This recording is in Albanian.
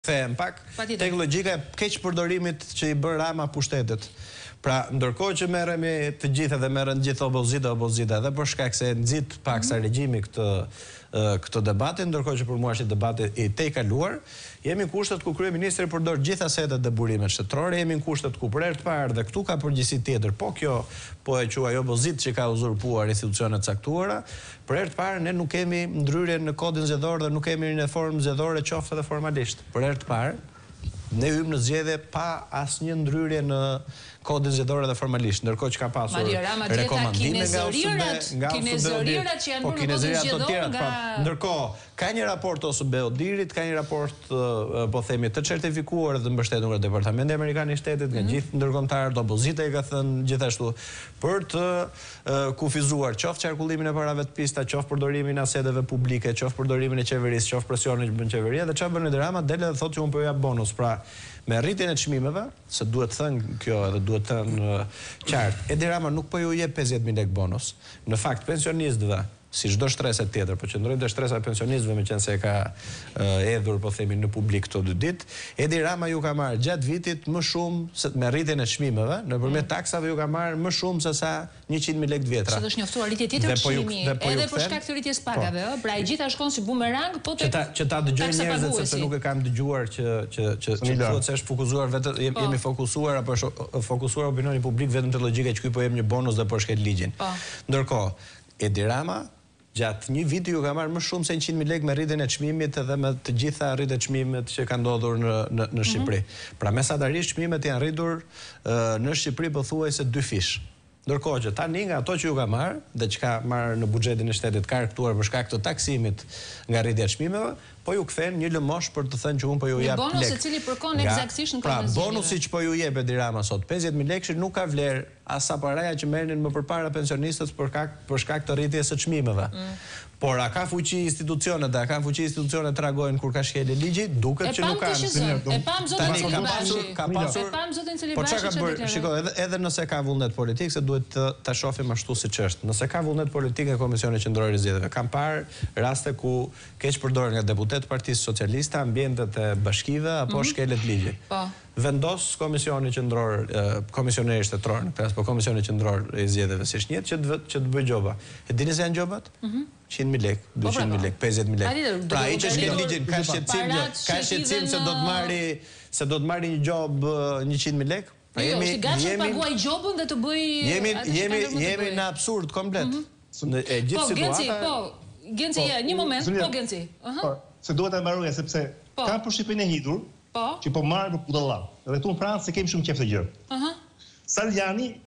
Them pak tek logjika e keq përdorimit që i bën Rama pushtetet. Pra, ndërkohë që merremi të gjithë dhe merren gjithë opozita edhe për shkak se nxit paksa regjimi këtë debatin, ndërkohë që për mua është debati i tejkaluar, jemi në kushtet ku kryeministri përdor gjithë asetet dhe burimet shtetërore, jemi në kushtet ku për herë të parë dhe këtu ka përgjegjësi tjetër, po kjo po e quaj opozitë që ka uzurpuar institucionet caktuara, për herë të parë ne nuk kemi ndryrje në kodin zgjedhor dhe nuk kemi një reformë zgjedhore qoftë edhe formalisht. Për herë të parë ne hym në zgjedhje pa asnjë ndryrje në kodin zgjedhor dhe formalisht, ndërkohë që ka pasur rekomandime nga kinezërirat që janë bërë në kodin zgjedhor nga... Ndërkohë, ka një raport OSBE Odirit, ka një raport, po themi, të certifikuar dhe mbështetur nga Departamenti Amerikan i Shtetit, nga gjithë ndërkombëtarët, opozita i ka thënë gjithashtu, për të kufizuar qoftë qarkullimin e parave të pista, qoftë përdorimin e aseteve publike, qoftë përdorimin e qeverisë, qoftë presionin që bën qeveria, dhe çfarë bën Edi Rama, del dhe thotë që unë po jap bonus. Pra, me rritjen e çmimeve, se duhet thënë kjo edhe duhet thënë qartë, Edi Rama nuk po ju jep 50.000 lekë bonus. Në fakt, pensionistëve, si çdo shtresë tjetër, po qëndrojmë te shtresa e pensionistëve meqense ka hedhur, po themi, në publik këto 2 ditë, Edi Rama ju ka marrë gjatë vitit më shumë me rritjen e çmimeve, nëpërmjet taksave ju ka marrë më shumë se sa 100.000 lekë të vjetra. Sot është njoftuar rritje tjetër çmimi, edhe për shkak të rritjes pagave, pra e gjitha shkon si bumerang, po tek që ta dëgjojnë njerëzit sepse nuk e kam dëgjuar që thuhet se është fokusuar vetëm jemi fokusuar apo fokusuar opinioni publik vetëm te logjika që ky po jep një bonus dhe po shkel ligjin. Ndërkohë, Edi Rama gjatë një viti ju ka marrë më shumë se 100.000 lekë me rritjen e çmimit edhe me të gjitha rritjet e çmimit që kanë ndodhur në Shqipëri. Pra mesatarisht çmimet janë rritur në Shqipëri pothuajse 2 fish. Ndërkohë që tani nga ato që ju ka marrë dhe që ka marrë në buxhetin e shtetit ka rkthyer për shkak të taksimit nga rritja e çmimeve, po ju kthen një lëmosh për të thënë që unë po ju jap lekë. Bonus i cili përkon eksaktësisht në kohën e Pra, bonusi që po ju jep Edi Rama sot, 50.000 lekë, nuk ka vlerë as sa paraja që merrnin më përpara pensionistët për shkak të rritjes së çmimeve. Por a ka fuqi institucionet, a kanë fuqi institucionet të reagojnë kur ka shkelje ligji, duket që nuk kanë. E pam zotin Celibashi. Ka pasur. E pam zotin Celibashi. Po çka ka bërë? Shikoj, edhe nëse ka vullnet politik, se duhet ta shohim ashtu siç është. Nëse ka vullnet politik e Komisioni Qendror i Zgjedhjeve, kam parë raste ku keq përdoren nga deputet Partisë Socialiste ambientet e bashkive apo shkelet ligji. Po. Vendos Komisioni Qendror, komisioneri shtetëror në klasë, po Komisioni Qendror i Zgjedhjeve si është njëtë që të bëj gjoba. E dini se janë gjobat? 100.000 lekë, 200.000 lekë, 50.000 lekë. Pra ai që shkel ligjin ka shqetësim se do të marrë një gjobë 100.000 lekë? Jo, është i gatshëm të paguaj gjobën dhe të bëj... Jemi në absurd komplet. Po, Genci, një moment, po Genci. Se duhet e mbaroja sepse kam për Shqipërinë e hidhur, që po marrë për budalla. Edhe këtu në Francë se kemi shumë qef të gjë. Saljani